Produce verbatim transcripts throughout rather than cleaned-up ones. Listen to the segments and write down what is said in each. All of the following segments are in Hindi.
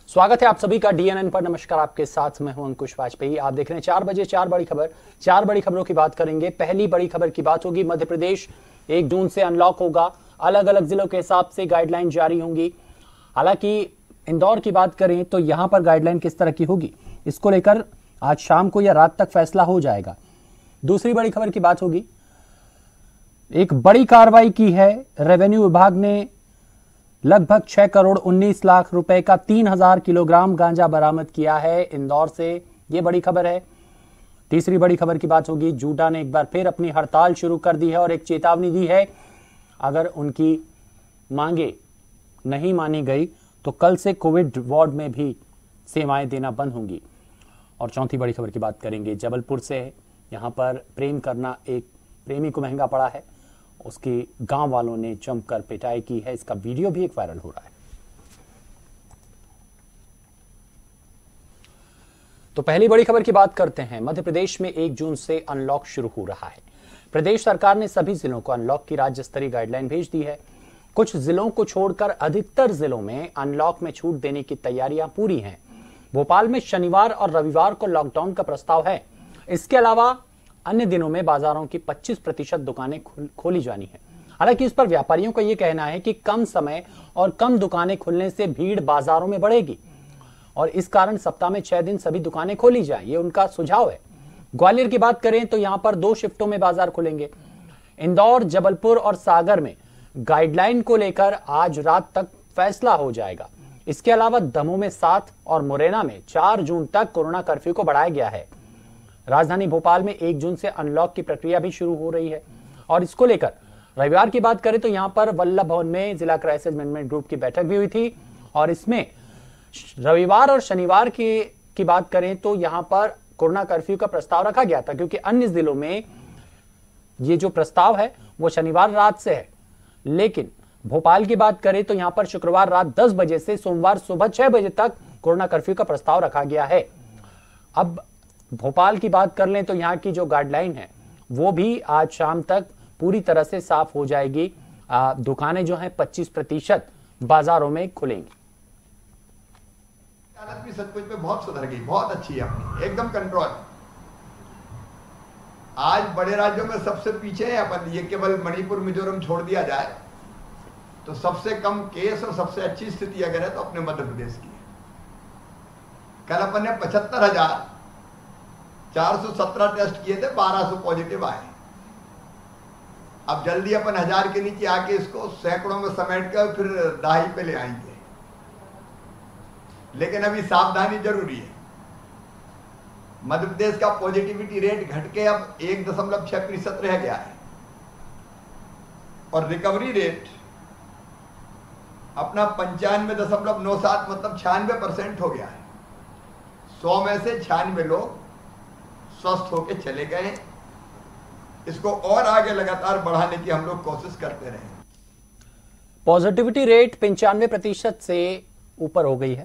स्वागत है आप सभी का डीएनएन पर। नमस्कार, आपके साथ मैं हूं अंकुश वाजपेयी। आप देख रहे हैं चार बजे चार बड़ी खबर। चार बड़ी खबरों की बात करेंगे। पहली बड़ी खबर की बात होगी मध्य प्रदेश एक जून से अनलॉक होगा। अलग अलग जिलों के हिसाब से गाइडलाइन जारी होंगी। हालांकि इंदौर की बात करें तो यहां पर गाइडलाइन किस तरह की होगी, इसको लेकर आज शाम को या रात तक फैसला हो जाएगा। दूसरी बड़ी खबर की बात होगी, एक बड़ी कार्रवाई की है रेवेन्यू विभाग ने। लगभग छह करोड़ उन्नीस लाख रुपए का तीन हजार किलोग्राम गांजा बरामद किया है इंदौर से। यह बड़ी खबर है। तीसरी बड़ी खबर की बात होगी, जूडा ने एक बार फिर अपनी हड़ताल शुरू कर दी है और एक चेतावनी दी है, अगर उनकी मांगे नहीं मानी गई तो कल से कोविड वार्ड में भी सेवाएं देना बंद होंगी। और चौथी बड़ी खबर की बात करेंगे, जबलपुर से है। यहां पर प्रेम करना एक प्रेमी को महंगा पड़ा है। उसके गांव वालों ने जमकर पिटाई की है। इसका वीडियो भी एक वायरल हो रहा है। तो पहली बड़ी खबर की बात करते हैं। मध्य प्रदेश में एक जून से अनलॉक शुरू हो रहा है। प्रदेश सरकार ने सभी जिलों को अनलॉक की राज्य स्तरीय गाइडलाइन भेज दी है। कुछ जिलों को छोड़कर अधिकतर जिलों में अनलॉक में छूट देने की तैयारियां पूरी हैं। भोपाल में शनिवार और रविवार को लॉकडाउन का प्रस्ताव है। इसके अलावा अन्य दिनों में बाजारों की पच्चीस प्रतिशत दुकानें खोली जानी है। हालांकि इस पर व्यापारियों का यह कहना है कि कम समय और कम दुकानें खुलने से भीड़ बाजारों में बढ़ेगी और इस कारण सप्ताह में छह दिन सभी दुकानें खोली जाएं, ये उनका सुझाव है। ग्वालियर की बात करें तो यहां पर दो शिफ्टों में बाजार खुलेंगे। इंदौर, जबलपुर और सागर में गाइडलाइन को लेकर आज रात तक फैसला हो जाएगा। इसके अलावा दमोह में सात और मुरैना में चार जून तक कोरोना कर्फ्यू को बढ़ाया गया है। राजधानी भोपाल में एक जून से अनलॉक की प्रक्रिया भी शुरू हो रही है। और इसको लेकर रविवार की बात करें तो यहां पर वल्लभ भवन में जिला क्राइसिस मैनेजमेंट ग्रुप की बैठक भी हुई थी। और इसमें रविवार और शनिवार की, की बात करें तो यहां पर कोरोना कर्फ्यू का प्रस्ताव रखा गया था, क्योंकि अन्य जिलों में ये जो प्रस्ताव है वो शनिवार रात से है। लेकिन भोपाल की बात करें तो यहां पर शुक्रवार रात दस बजे से सोमवार सुबह छह बजे तक कोरोना कर्फ्यू का प्रस्ताव रखा गया है। अब भोपाल की बात कर लें तो यहां की जो गाइडलाइन है वो भी आज शाम तक पूरी तरह से साफ हो जाएगी। आ, दुकानें जो हैं पच्चीस प्रतिशत बाजारों में खुलेंगी। हालत भी सचमुच में बहुत सुधर गई, बहुत अच्छी है अपनी, एकदम कंट्रोल। आज बड़े राज्यों में सबसे पीछे है अपन। ये केवल मणिपुर, मिजोरम छोड़ दिया जाए तो सबसे कम केस और सबसे अच्छी स्थिति अगर है तो अपने मध्य प्रदेश की है। कल अपन ने पचहत्तर हजार चार सौ सत्रह टेस्ट किए थे, बारह सौ पॉजिटिव आए। अब जल्दी अपन हजार के नीचे आके इसको सैकड़ों में समेट कर फिर दहाई पे ले आएंगे। लेकिन अभी सावधानी जरूरी है। मध्य प्रदेश का पॉजिटिविटी रेट घट के अब एक दशमलव छह प्रतिशत रह गया है और रिकवरी रेट अपना पंचानवे दशमलव नौ सात मतलब छियानवे परसेंट हो गया है। सौ में से छियानवे लोग स्वस्थ होकर चले गए। इसको और आगे लगातार बढ़ाने की हम लोग कोशिश करते रहे। पॉजिटिविटी रेट पंचानवे प्रतिशत से ऊपर हो गई है।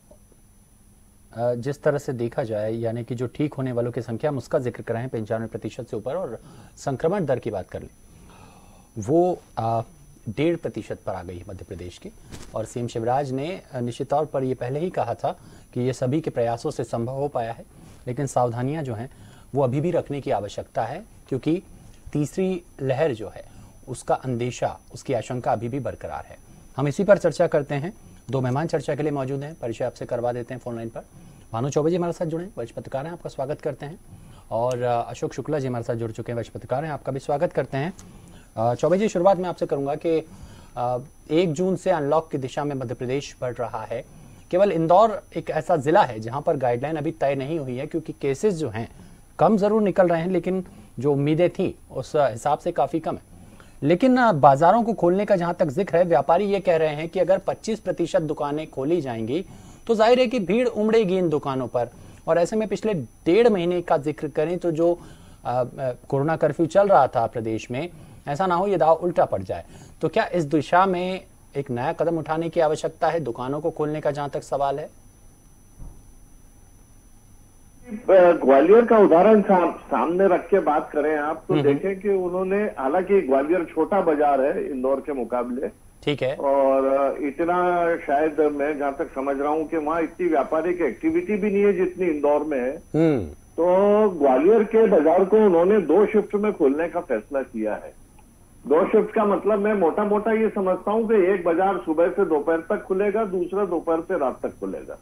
जिस तरह से देखा जाए, यानी कि जो ठीक होने वालों की संख्या, हम उसका जिक्र कर रहे हैं पंचानवे प्रतिशत से ऊपर, और संक्रमण दर की बात कर लें वो डेढ़ प्रतिशत पर आ गई है मध्य प्रदेश की। और सीएम शिवराज ने निश्चित तौर पर यह पहले ही कहा था कि यह सभी के प्रयासों से संभव हो पाया है। लेकिन सावधानियां जो हैं वो अभी भी रखने की आवश्यकता है, क्योंकि तीसरी लहर जो है उसका अंदेशा, उसकी आशंका अभी भी बरकरार है। हम इसी पर चर्चा करते हैं। दो मेहमान चर्चा के लिए मौजूद हैं। परिचय आपसे करवा देते हैं। फोन लाइन पर भानु चौबे जी हमारे साथ जुड़े, वरिष्ठ पत्रकार हैं, आपका स्वागत करते हैं। और अशोक शुक्ला जी हमारे साथ जुड़ चुके हैं, वरिष्ठ पत्रकार हैं, आपका भी स्वागत करते हैं। चौबे जी, शुरुआत में आपसे करूंगा कि एक जून से अनलॉक की दिशा में मध्य प्रदेश बढ़ रहा है। केवल इंदौर एक ऐसा जिला है जहां पर गाइडलाइन अभी तय नहीं हुई है, क्योंकि केसेस जो हैं कम जरूर निकल रहे हैं, लेकिन जो उम्मीदें थी उस हिसाब से काफी कम है। लेकिन बाजारों को खोलने का जहां तक जिक्र है, व्यापारी ये कह रहे हैं कि अगर पच्चीस प्रतिशत दुकानें खोली जाएंगी तो जाहिर है कि भीड़ उमड़ेगी इन दुकानों पर। और ऐसे में पिछले डेढ़ महीने का जिक्र करें तो जो कोरोना कर्फ्यू चल रहा था प्रदेश में, ऐसा ना हो ये दाव उल्टा पड़ जाए। तो क्या इस दिशा में एक नया कदम उठाने की आवश्यकता है दुकानों को खोलने का, जहां तक सवाल है? ग्वालियर का उदाहरण सा, सामने रख के बात करें आप तो देखें कि उन्होंने, हालांकि ग्वालियर छोटा बाजार है इंदौर के मुकाबले, ठीक है। और इतना शायद मैं जहां तक समझ रहा हूं कि वहाँ इतनी व्यापारिक एक्टिविटी भी नहीं है जितनी इंदौर में है। हम्म। तो ग्वालियर के बाजार को उन्होंने दो शिफ्ट में खोलने का फैसला किया है। दो शिफ्ट का मतलब मैं मोटा मोटा ये समझता हूँ कि एक बाजार सुबह से दोपहर तक खुलेगा, दूसरा दोपहर से रात तक खुलेगा।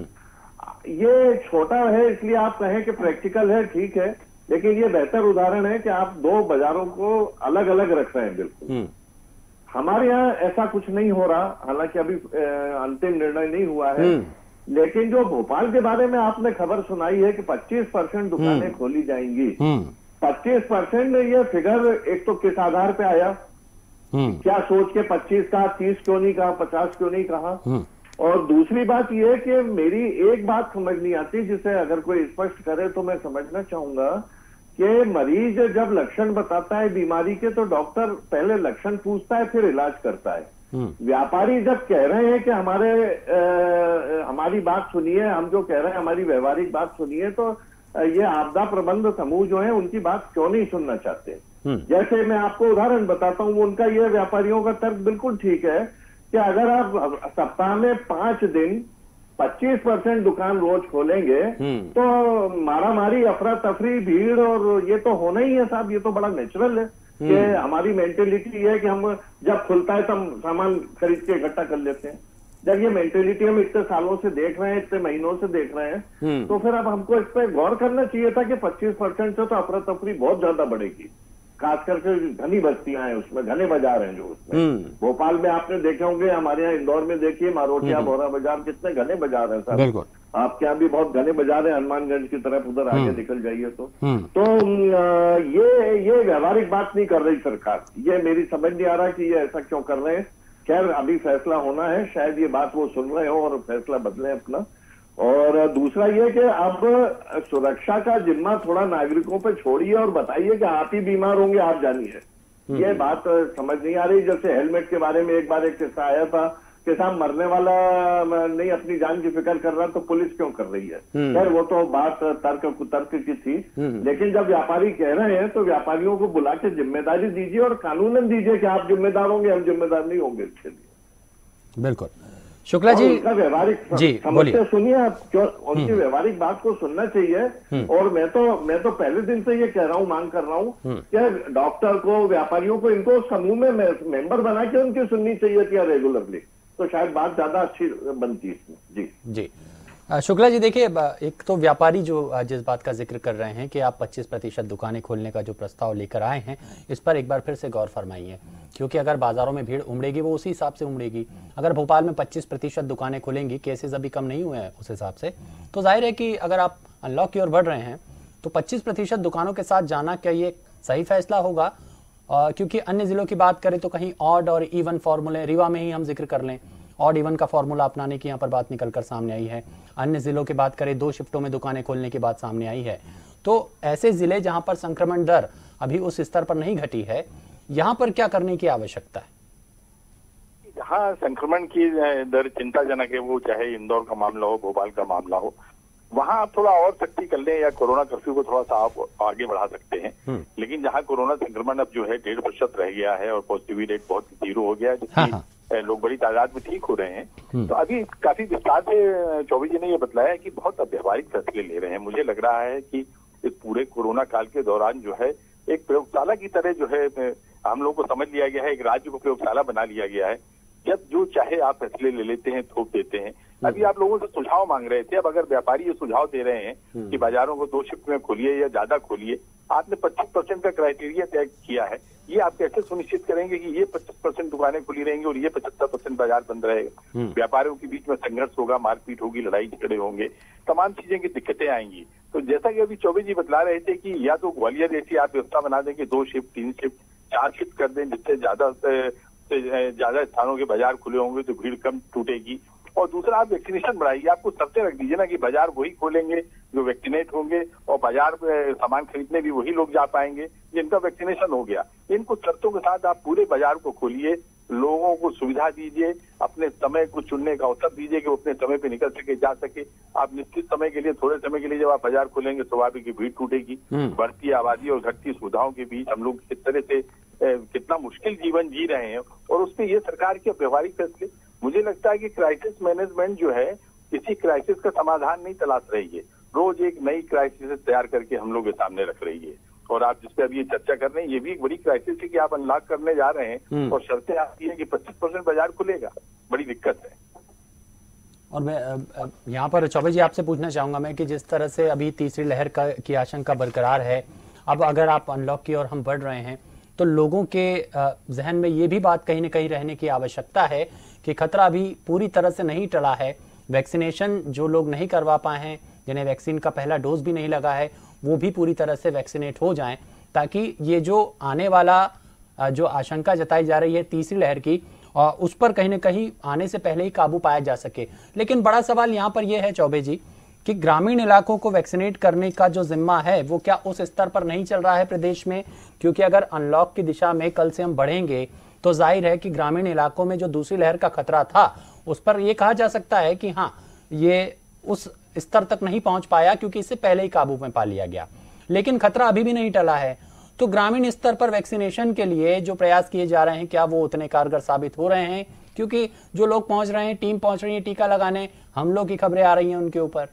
ये छोटा है इसलिए आप कहें कि प्रैक्टिकल है, ठीक है, लेकिन ये बेहतर उदाहरण है कि आप दो बाजारों को अलग अलग रख रहे हैं। बिल्कुल हमारे यहाँ ऐसा कुछ नहीं हो रहा, हालांकि अभी अंतिम निर्णय नहीं हुआ है, लेकिन जो भोपाल के बारे में आपने खबर सुनाई है कि पच्चीस परसेंट दुकानें खोली जाएंगी। पच्चीस परसेंट ये फिगर एक तो किस आधार पे आया, क्या सोच के पच्चीस कहा, तीस क्यों नहीं कहा, पचास क्यों नहीं कहा? और दूसरी बात यह कि मेरी एक बात समझ नहीं आती, जिसे अगर कोई स्पष्ट करे तो मैं समझना चाहूंगा कि मरीज जब लक्षण बताता है बीमारी के तो डॉक्टर पहले लक्षण पूछता है फिर इलाज करता है। व्यापारी जब कह रहे हैं कि हमारे आ, हमारी बात सुनिए, हम जो कह रहे हैं हमारी व्यवहारिक बात सुनिए, तो ये आपदा प्रबंध समूह जो है उनकी बात क्यों नहीं सुनना चाहते? जैसे मैं आपको उदाहरण बताता हूँ, उनका ये व्यापारियों का तर्क बिल्कुल ठीक है कि अगर आप सप्ताह में पांच दिन पच्चीस परसेंट दुकान रोज खोलेंगे तो मारा मारी, अफरा तफरी, भीड़ और ये तो होना ही है साहब। ये तो बड़ा नेचुरल है कि हमारी मेंटेलिटी है कि हम जब खुलता है तब सामान खरीद के इकट्ठा कर लेते हैं। जब ये मेंटेलिटी हम इतने सालों से देख रहे हैं, इतने महीनों से देख रहे हैं, तो फिर अब हमको इस पर गौर करना चाहिए था कि पच्चीस परसेंट से तो अफरा तफरी बहुत ज्यादा बढ़ेगी, खास करके घनी बस्तियां हैं उसमें, घने बाजार हैं जो उसमें। भोपाल में आपने देखे होंगे, हमारे यहाँ इंदौर में देखिए मारोटिया, बोरा बाजार, कितने घने बाजार हैं साहब। बिल्कुल आपके यहाँ भी बहुत घने बाजार है, हनुमानगंज की तरफ उधर आगे निकल जाइए तो तो ये ये व्यवहारिक बात नहीं कर रही सरकार। ये मेरी समझ नहीं आ रहा कि ये ऐसा क्यों कर रहे हैं। खैर अभी फैसला होना है, शायद ये बात वो सुन रहे हो और फैसला बदले अपना। और दूसरा ये कि अब सुरक्षा का जिम्मा थोड़ा नागरिकों पे छोड़िए और बताइए कि आप ही बीमार होंगे, आप जानिए। ये बात समझ नहीं आ रही। जैसे हेलमेट के बारे में एक बार एक किस्सा आया था कि साहब मरने वाला नहीं अपनी जान की फिक्र कर रहा तो पुलिस क्यों कर रही है? खैर वो तो बात तर्क कुतर्क की थी, लेकिन जब व्यापारी कह रहे हैं तो व्यापारियों को बुला के जिम्मेदारी दीजिए और कानूनन दीजिए कि आप जिम्मेदार होंगे, हम जिम्मेदार नहीं होंगे इसके लिए। बिल्कुल। शुक्ला जी, उनका व्यवहारिक समस्या सुनिए आप, क्यों उनकी व्यवहारिक बात को सुनना चाहिए। और मैं तो मैं तो पहले दिन से ये कह रहा हूँ, मांग कर रहा हूँ कि डॉक्टर को, व्यापारियों को, इनको समूह में मेंबर बना के उनकी सुननी चाहिए थी रेगुलरली, तो शायद बात ज्यादा अच्छी बनती है इसमें। जी जी शुक्ला जी, देखिए एक तो व्यापारी जो जिस बात का जिक्र कर रहे हैं कि आप पच्चीस प्रतिशत दुकानें खोलने का जो प्रस्ताव लेकर आए हैं, इस पर एक बार फिर से गौर फरमाइए, क्योंकि अगर बाजारों में भीड़ उमड़ेगी वो उसी हिसाब से उमड़ेगी। अगर भोपाल में पच्चीस प्रतिशत दुकानें खुलेंगी, केसेस अभी कम नहीं हुए हैं उस हिसाब से, तो जाहिर है कि अगर आप अनलॉक की ओर बढ़ रहे हैं तो पच्चीस प्रतिशत दुकानों के साथ जाना क्या ये सही फैसला होगा? आ, क्योंकि अन्य जिलों की बात करें तो कहीं ऑड और इवन फॉर्मूले, रीवा में ही हम जिक्र कर लें, ऑड इवन का फॉर्मूला अपनाने की यहाँ पर बात निकलकर सामने आई है। अन्य जिलों की बात करें, दो शिफ्टों में दुकानें खोलने की बात सामने आई है। तो ऐसे जिले जहां पर संक्रमण दर अभी उस स्तर पर नहीं घटी है, यहाँ पर क्या करने की आवश्यकता है? जहाँ संक्रमण की दर चिंताजनक है, वो चाहे इंदौर का मामला हो, भोपाल का मामला हो, वहां आप थोड़ा और सख्ती कर लें या कोरोना कर्फ्यू को थोड़ा सा आप आगे बढ़ा सकते हैं। लेकिन जहाँ कोरोना संक्रमण अब जो है डेढ़ प्रतिशत रह गया है और पॉजिटिविटी रेट बहुत जीरो हो गया है, जिसकी लोग बड़ी तादाद में ठीक हो रहे हैं, तो अभी काफी विस्तार से चौबे जी ने ये बतलाया कि बहुत व्यवहारिक फैसले ले रहे हैं। मुझे लग रहा है कि इस पूरे कोरोना काल के दौरान जो है एक प्रयोगशाला की तरह जो है हम लोग को समझ लिया गया है, एक राज्य को प्रयोगशाला बना लिया गया है। जब जो चाहे आप फैसले ले लेते हैं, थोप देते हैं। अभी आप लोगों से सुझाव मांग रहे थे, अब अगर व्यापारी ये सुझाव दे रहे हैं कि बाजारों को दो शिफ्ट में खोलिए या ज्यादा खोलिए, आपने पच्चीस परसेंट का क्राइटेरिया तय किया है, ये आप कैसे सुनिश्चित करेंगे कि ये पच्चीस परसेंट दुकानें खुली रहेंगी और ये पचहत्तर परसेंट बाजार बंद रहेगा? व्यापारियों के बीच में संघर्ष होगा, मारपीट होगी, लड़ाई झगड़े होंगे, तमाम चीजें की दिक्कतें आएंगी। तो जैसा कि अभी चौबे जी बतला रहे थे कि या तो ग्वालियर जैसी आप व्यवस्था बना दें कि दो शिफ्ट, तीन शिफ्ट, चार शिफ्ट कर दें, जिससे ज्यादा ज्यादा स्थानों के बाजार खुले होंगे तो भीड़ कम टूटेगी। और दूसरा, आप वैक्सीनेशन बढ़ाइए, आपको सबसे रख दीजिए ना कि बाजार वही खोलेंगे जो वैक्सीनेट होंगे और बाजार में सामान खरीदने भी वही लोग जा पाएंगे जिनका वैक्सीनेशन हो गया। इनको शर्तों के साथ आप पूरे बाजार को खोलिए, लोगों को सुविधा दीजिए, अपने समय को चुनने का अवसर दीजिए कि वो अपने समय पे निकल सके, जा सके। आप निश्चित समय के लिए, थोड़े समय के लिए जब आप बाजार खोलेंगे, स्वाभाविक भीड़ टूटेगी। बढ़ती आबादी और घटती सुविधाओं के बीच हम लोग किस तरह से ए, कितना मुश्किल जीवन जी रहे हैं, और उसमें ये सरकार के व्यवहारिक फैसले। मुझे लगता है कि क्राइसिस मैनेजमेंट जो है किसी क्राइसिस का समाधान नहीं तलाश रही है, रोज एक नई क्राइसिस तैयार करके हम लोग के सामने रख रही है। और आप जिस पे अभी ये चर्चा कर रहे हैं, ये भी एक बड़ी क्राइसिस है कि आप अनलॉक करने जा रहे हैं और शर्तें आती है कि पच्चीस परसेंट बाजार खुलेगा। बड़ी दिक्कत है। और मैं यहाँ पर चौबे जी आपसे पूछना चाहूंगा मैं कि जिस तरह से अभी तीसरी लहर का की आशंका बरकरार है, अब अगर आप अनलॉक की ओर हम बढ़ रहे हैं तो लोगों के जहन में ये भी बात कहीं ना कहीं रहने की आवश्यकता है कि खतरा अभी पूरी तरह से नहीं टला है। वैक्सीनेशन जो लोग नहीं करवा पाए हैं, जिन्हें वैक्सीन का पहला डोज भी नहीं लगा है, वो भी पूरी तरह से वैक्सीनेट हो जाएं, ताकि ये जो आने वाला जो आशंका जताई जा रही है तीसरी लहर की, उस पर कहीं ना कहीं आने से पहले ही काबू पाया जा सके। लेकिन बड़ा सवाल यहाँ पर यह है चौबे जी कि ग्रामीण इलाकों को वैक्सीनेट करने का जो जिम्मा है वो क्या उस स्तर पर नहीं चल रहा है प्रदेश में? क्योंकि अगर अनलॉक की दिशा में कल से हम बढ़ेंगे तो जाहिर है कि ग्रामीण इलाकों में जो दूसरी लहर का खतरा था उस पर यह कहा जा सकता है कि हाँ, ये उस स्तर तक नहीं पहुंच पाया क्योंकि इससे पहले ही काबू में पा लिया गया। लेकिन खतरा अभी भी नहीं टला है, तो ग्रामीण स्तर पर वैक्सीनेशन के लिए जो प्रयास किए जा रहे हैं क्या वो उतने कारगर साबित हो रहे हैं? क्योंकि जो लोग पहुंच रहे हैं, टीम पहुंच रही है टीका लगाने, हमलों की खबरें आ रही हैं उनके ऊपर।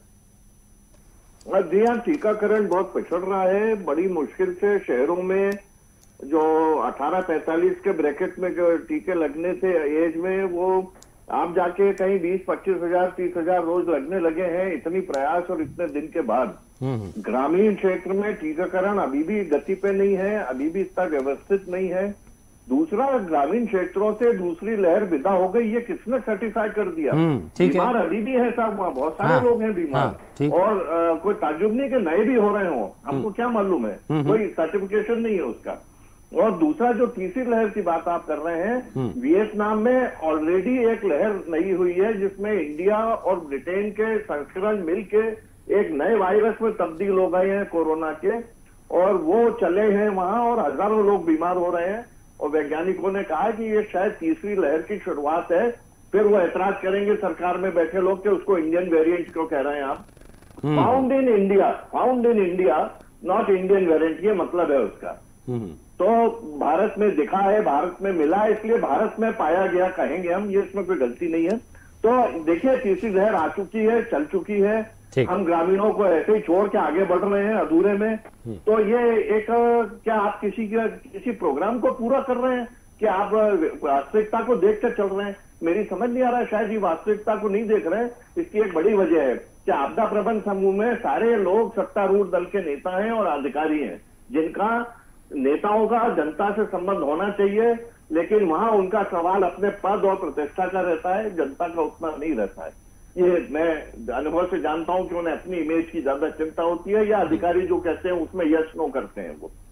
जी हाँ, टीकाकरण बहुत पिछड़ रहा है। बड़ी मुश्किल से शहरों में जो अठारह पैंतालीस के ब्रैकेट में जो टीके लगने थे एज में, वो आप जाके कहीं बीस पच्चीस हजार तीस हजार रोज लगने लगे हैं। इतनी प्रयास और इतने दिन के बाद ग्रामीण क्षेत्र में टीकाकरण अभी भी गति पे नहीं है, अभी भी इतना व्यवस्थित नहीं है। दूसरा, ग्रामीण क्षेत्रों से दूसरी लहर विदा हो गई, ये किसने सर्टिफाई कर दिया? बीमार अभी भी है साहब, वहाँ बहुत सारे हाँ, लोग हैं बीमार। हाँ, और आ, कोई ताजुब नहीं कि नए भी हो रहे हो, हमको क्या मालूम है, कोई सर्टिफिकेशन नहीं है उसका। और दूसरा, जो तीसरी लहर की बात आप कर रहे हैं, वियतनाम में ऑलरेडी एक लहर नई हुई है जिसमें इंडिया और ब्रिटेन के संस्करण मिलके एक नए वायरस में तब्दील हो गए हैं कोरोना के, और वो चले हैं वहां और हजारों लोग बीमार हो रहे हैं। और वैज्ञानिकों ने कहा कि ये शायद तीसरी लहर की शुरुआत है। फिर वो ऐतराज करेंगे सरकार में बैठे लोग कि उसको इंडियन वेरिएंट क्यों कह रहे हैं आप। Found in India, found in India, not Indian variant, ये मतलब है उसका। तो भारत में दिखा है, भारत में मिला है, इसलिए भारत में पाया गया कहेंगे हम, ये इसमें कोई गलती नहीं है। तो देखिए, तीसरी लहर आ चुकी है, चल चुकी है, हम ग्रामीणों को ऐसे ही छोड़ के आगे बढ़ रहे हैं अधूरे में। तो ये एक, क्या आप किसी किसी प्रोग्राम को पूरा कर रहे हैं कि आप वास्तविकता को देख कर चल रहे हैं? मेरी समझ नहीं आ रहा है, शायद ये वास्तविकता को नहीं देख रहे हैं। इसकी एक बड़ी वजह है कि आपदा प्रबंधन समूह में सारे लोग सत्तारूढ़ दल के नेता हैं और अधिकारी हैं, जिनका नेताओं का जनता से संबंध होना चाहिए, लेकिन वहां उनका सवाल अपने पद और प्रतिष्ठा का रहता है, जनता का उतना नहीं रहता है। ये मैं अनुभव से जानता हूं कि उन्हें अपनी इमेज की ज्यादा चिंता होती है, या अधिकारी जो कहते हैं उसमें यस नो करते हैं वो।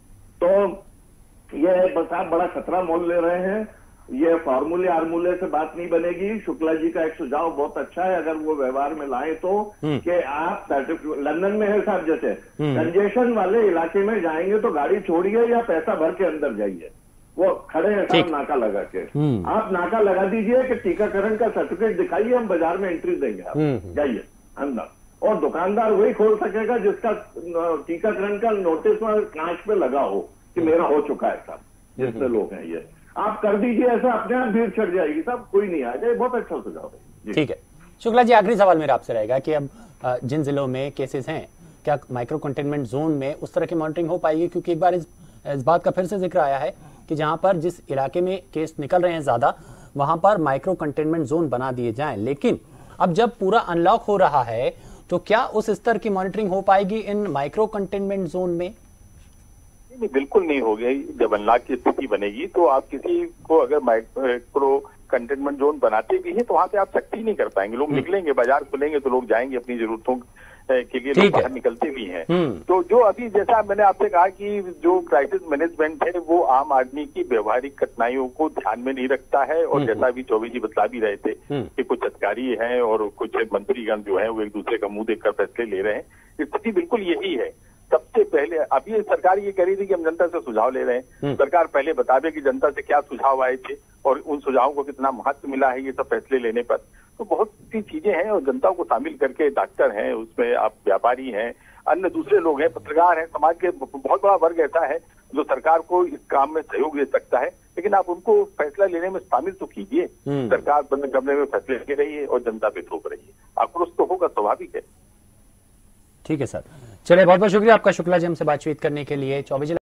तो ये बस आप बड़ा खतरा मोल ले रहे हैं। ये फॉर्मूले आर्मूले से बात नहीं बनेगी। शुक्ला जी का एक सुझाव बहुत अच्छा है, अगर वो व्यवहार में लाए तो, कि आप लंदन में है साहब, जैसे कंजेशन वाले इलाके में जाएंगे तो गाड़ी छोड़िए या पैसा भर के अंदर जाइए। वो खड़े हैं साहब नाका लगा के, आप नाका लगा दीजिए कि टीकाकरण का सर्टिफिकेट दिखाइए, हम बाजार में एंट्री देंगे, आप जाइए अंदर। और दुकानदार वही खोल सकेगा जिसका टीकाकरण का नोटिस कांच पे लगा हो कि मेरा हो चुका है साहब, जितने लोग हैं ये। आप कर दीजिए ऐसा, अपने आप भीड़ चढ़ जाएगी साहब, कोई नहीं आ जाए। बहुत अच्छा सुझाव है। ठीक है शुक्ला जी, आखिरी सवाल मेरा आपसे रहेगा कि अब जिन जिलों में केसेस हैं, क्या माइक्रो कंटेनमेंट जोन में उस तरह की मॉनिटरिंग हो पाएगी? क्योंकि एक बार इस, इस बात का फिर से जिक्र आया है कि जहां पर जिस इलाके में केस निकल रहे हैं ज्यादा, वहां पर माइक्रो कंटेनमेंट जोन बना दिए जाएं। लेकिन अब जब पूरा अनलॉक हो रहा है तो क्या उस स्तर की मॉनिटरिंग हो पाएगी इन माइक्रो कंटेनमेंट जोन में? नहीं, बिल्कुल नहीं होगी। जब अनलॉक की स्थिति बनेगी तो आप किसी को अगर माइक्रो कंटेनमेंट जोन बनाते भी हैं तो वहां पे आप सख्ती नहीं कर पाएंगे। लोग निकलेंगे, बाजार खुलेंगे तो लोग जाएंगे, अपनी जरूरतों के लिए लोग बाहर निकलते भी हैं। तो जो अभी जैसा मैंने आपसे कहा कि जो क्राइसिस मैनेजमेंट है वो आम आदमी की व्यवहारिक कठिनाइयों को ध्यान में नहीं रखता है। और जैसा अभी चौबे जी बतला भी रहे थे कि कुछ अधिकारी हैं और कुछ मंत्रीगण जो है वो एक दूसरे का मुंह देखकर फैसले ले रहे हैं, स्थिति बिल्कुल यही है। सबसे पहले अभी ये सरकार ये कह रही थी कि हम जनता से सुझाव ले रहे हैं, सरकार पहले बतावे कि जनता से क्या सुझाव आए थे और उन सुझावों को कितना महत्व मिला है ये सब फैसले लेने पर। तो बहुत सी चीजें हैं और जनता को शामिल करके डॉक्टर हैं, उसमें आप व्यापारी हैं, अन्य दूसरे लोग हैं, पत्रकार हैं, समाज के बहुत बड़ा वर्ग ऐसा है जो सरकार को इस काम में सहयोग दे सकता है, लेकिन आप उनको फैसला लेने में शामिल तो कीजिए। सरकार बंद करने में फैसले ले रही है और जनता पे थोप रही है, आक्रोश तो होगा, स्वाभाविक है। ठीक है सर, चलिए बहुत बहुत शुक्रिया आपका, शुक्ला जी हमसे बातचीत करने के लिए। चौबीस